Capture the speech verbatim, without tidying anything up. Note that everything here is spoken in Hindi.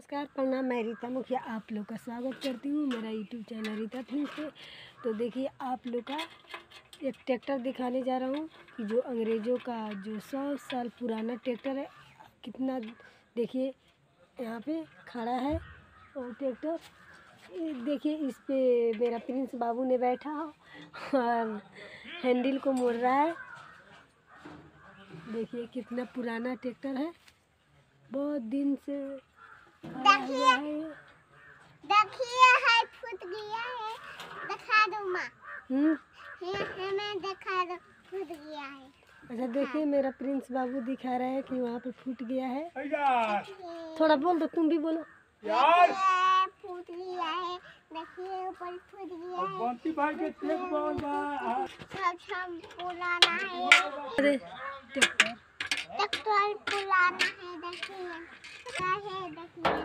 नमस्कार प्रणाम, मैं रीता मुखिया आप लोग का स्वागत करती हूँ मेरा यूट्यूब चैनल रीता फिल्म से। तो देखिए आप लोग का एक ट्रैक्टर दिखाने जा रहा हूँ कि जो अंग्रेज़ों का जो सौ साल पुराना ट्रैक्टर है। कितना देखिए यहाँ पे खड़ा है और ट्रैक्टर देखिए, इस पे मेरा प्रिंस बाबू ने बैठा और हैंडल को मोड़ रहा है। देखिए कितना पुराना ट्रैक्टर है, बहुत दिन से देखिए देखिए है फूट गया है, दिखा दो माँ। हम्म हमें दिखा दो, फूट गया है। अच्छा देखिए हाँ। मेरा प्रिंस बाबू दिखा रहा है कि वहाँ पे फूट गया है। थोड़ा बोल दो, तुम भी बोलो यार। फूट गया है, देखिए ऊपर फूट गया है। बंटी भाई के चेक बोल बा सब सब पुराना है। अरे ट्रैक्टर ट्रैक्टर पुराना है, देखिए क्या है, देखिए